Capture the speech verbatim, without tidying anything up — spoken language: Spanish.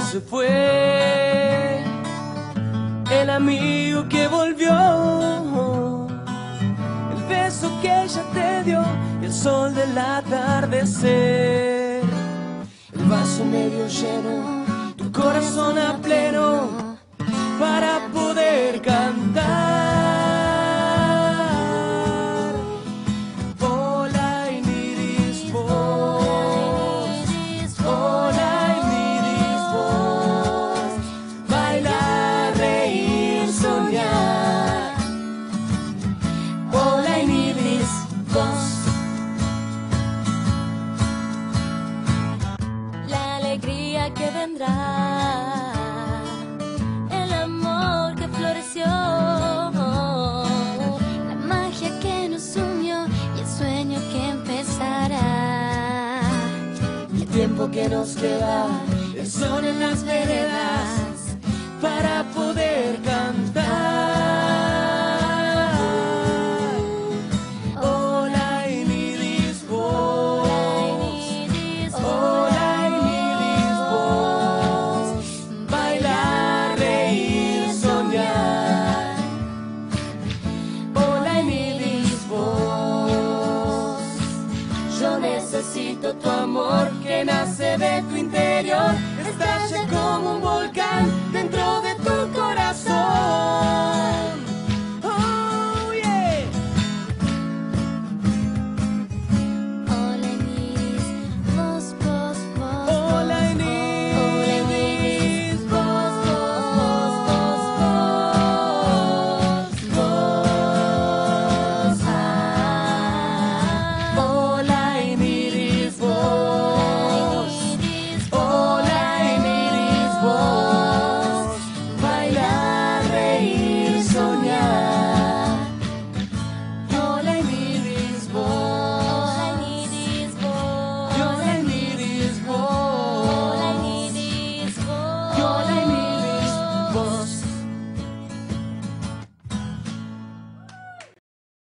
se fue, el amigo que volvió, el beso que ella te dio y el sol del atardecer, el vaso medio lleno, tu corazón a pleno para poder cantar. Que vendrá, el amor que floreció, la magia que nos unió y el sueño que empezará. El tiempo que nos queda, el sol en las veredas para poder